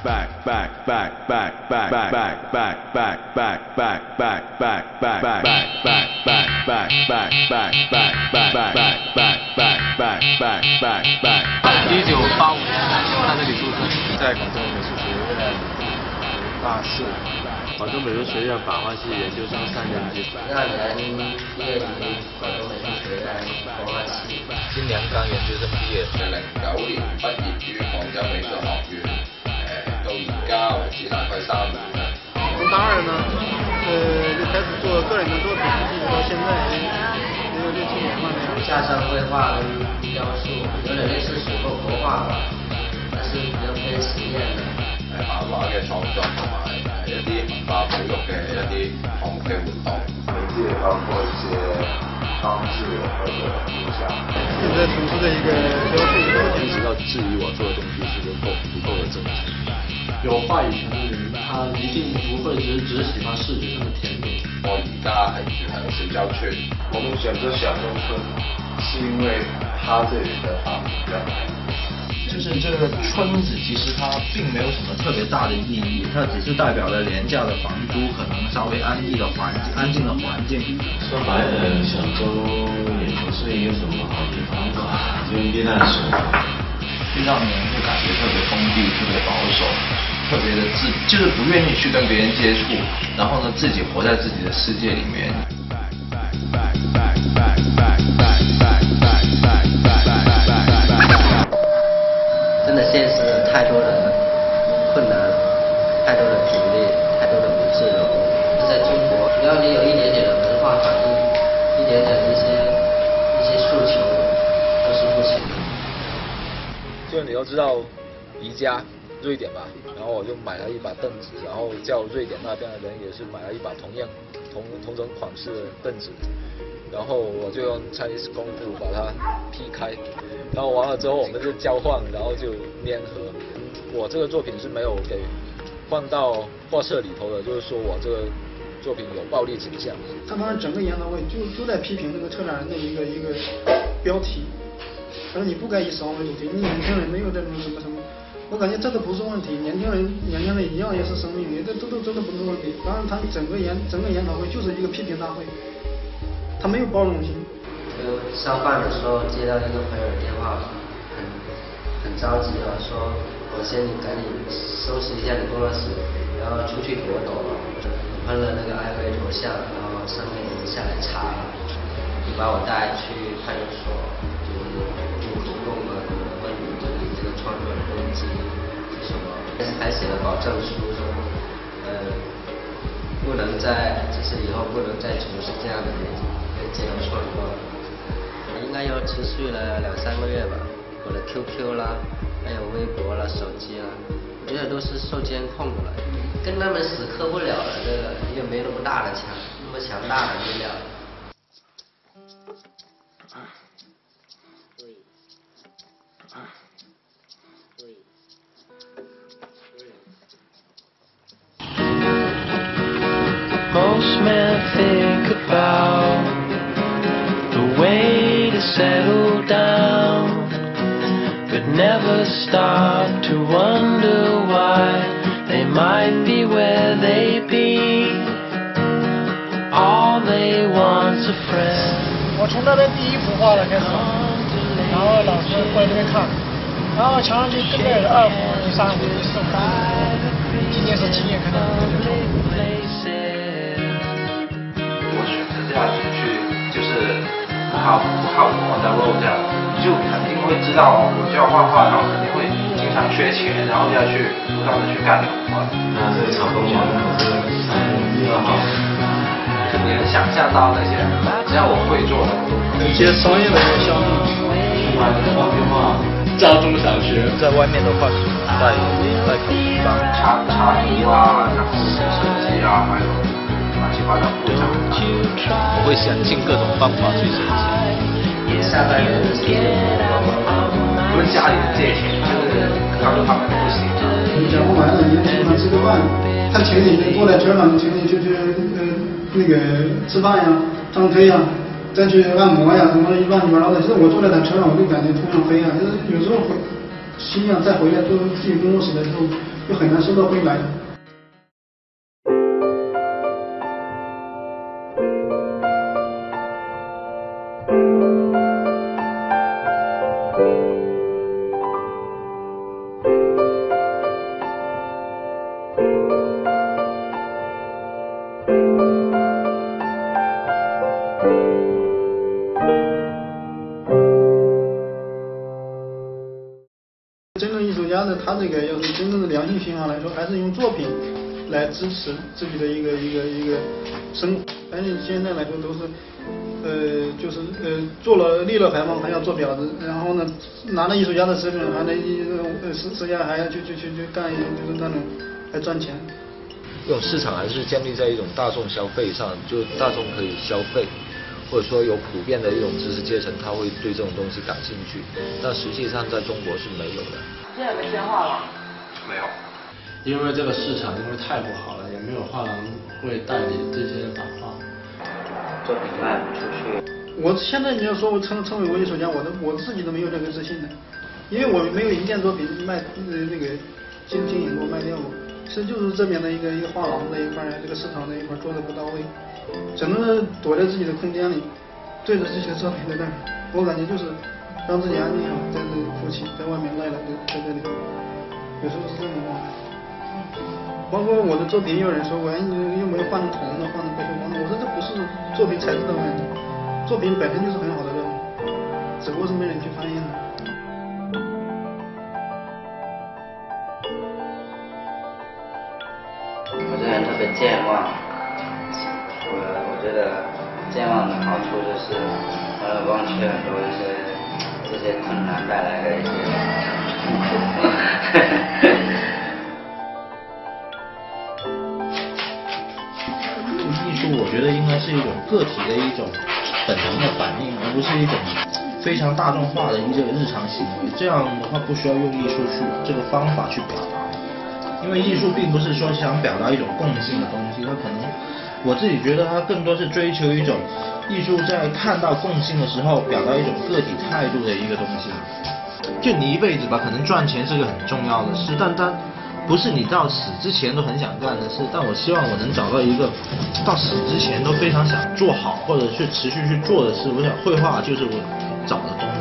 年在这里注册，在广州美术学院大四，广州美术学院版画系研究生3年级。 2年毕业于广州美术学院版画系， 今年刚研究生毕业。 09年畢業於廣州美術學院，到而家為止大概3年啦。 從大二呢，就開始做個人的作品，一直到現在也有6、7年了。 架上繪畫跟雕塑，有點類似水墨國畫吧，但是比較偏實驗的。 漫畫嘅創作同埋一啲文化保育嘅一啲項目嘅活動，媒介包括一些裝置或者影像。 現在從事的一個雕塑的過程， 一直到質疑我做的東西是不夠的正確。 有話語權的人，他一定不會只喜歡視覺上的甜點。 我而家係住喺小洲村，我們選擇小洲村是因為它這裡的房子比較便宜。 就是这个村子，其实它并没有什么特别大的意义，它只是代表了廉价的房租，可能稍微安静的环境。 说白了，小洲也不是一个什么好地方吧，就避难所， 就让人会感觉特别封闭、特别保守、特别的就是不愿意去跟别人接触，然后呢，自己活在自己的世界里面。 真的现实太多的困难，太多的阻力，太多的不自由。在中国，只要你有一点点的文化反应，一点点的一些诉求，都是不行的。 就你都知道宜家瑞典吧，然后我就买了一把凳子，然后叫瑞典那边的人也是买了一把同种款式的凳子，然后我就用 Chinese 功夫把它劈开，然后完了之后我们就交换，然后就粘合。我这个作品是没有给放到画册里头的，就是说我这个作品有暴力倾向。 他当时整个研讨会就在批评这个策展人的一个标题，他说你不该以死亡为主题，你年轻人没有这种什么。我感觉这都不是问题，年轻人一样也是生命，这都真的不是问题。当然，他整个研讨会就是一个批评大会，他没有包容性。 就上班的时候接到一个朋友的电话，很着急了，说我先赶紧收拾一下你工作室，然后出去躲了，喷了那个艾薇头像，然后上面人下来查了，就把我带去派出所，就是录口供啊，问你这个创作的动机是什么，还写了保证书，说不能再，就是以后不能再从事这样的结合创作。应该有持续了2、3个月吧，我的 QQ 啦，还有微博啦、手机啦，我觉得都是受监控的了，跟他们死磕不了了，这个也没那么大的那么强大的力量。 Most men think about the way to settle down, but never stop to wonder why they might be where they be. All they want's a friend. 我从那边第一幅画了开始，然后老师过来这边看，然后墙上就跟着2幅、3幅、4幅，今年是亲眼看到的。 我选择这样去，就是不靠我的肉这样，你就肯定会知道我就要画画，然后肯定会经常缺钱，然后要去不断的去干活。 那这个草东王这个3号， 就你能想象到那些，只要我会做的， 一些商业的项目， 画壁画， 招中小学， 在外面的话，在考试班， 插图啊，然后设计啊，还有乱七八糟布展。 我会想尽各种方法去省钱。 下半年的时间问家里借钱，就是他说他们不行。 你讲不完了，你请他吃个饭，他请你坐在车上，请你就去那个吃饭呀、张飞呀，再去按摩呀，什么乱七八糟的。其实我坐在他车上，我就感觉头想飞啊。就是有时候心想再回来做自己工作室的时候， 就很难收到回来。真正艺术家的他这个要是真正的良性循环来说，还是用作品来支持自己的一个生活。但是现在来说都是，做了立了牌坊还要做婊子，然后呢拿了艺术家的身份还能私下还要去干就是那种来赚钱。 这种市场还是建立在一种大众消费上，就大众可以消费。或者说有普遍的一种知识阶层，他会对这种东西感兴趣，但实际上在中国是没有的。 现在没鲜画了？ 没有， 因为这个市场因为太不好了，也没有画廊会代理这些版画， 作品卖不出去。 我现在你要说我称为文艺术家，我自己都没有这个自信的，因为我没有一件作品卖那个经营过卖掉过，是就是这边的一个画廊的一块，这个市场的一块做的不到位。只能躲在自己的空间里，对着这些作品在那儿，我感觉就是让自己安静好，在这里哭泣，在外面赖着在这里，有时候是这种状态。包括我的作品，有人说我又没有换成铜的，换成不锈钢的，我说这不是作品材质的问题，作品本身就是很好的作品，只不过是没人去翻译了。 我这人特别健忘。我觉得健忘的好处就是忘却很多这些困难带来的一些痛苦。 艺术我觉得应该是一种个体的一种本能的反应，而不是一种非常大众化的一个日常行为。这样的话不需要用艺术去这个方法去表达，因为艺术并不是说想表达一种共性的东西，它可能。我自己觉得它更多是追求一种艺术在看到共性的时候，表达一种个体态度的一个东西。就你一辈子吧，可能赚钱是个很重要的事，但它不是你到死之前都很想干的事。但我希望我能找到一个到死之前都非常想做好或者去持续去做的事。我想绘画就是我找的东西。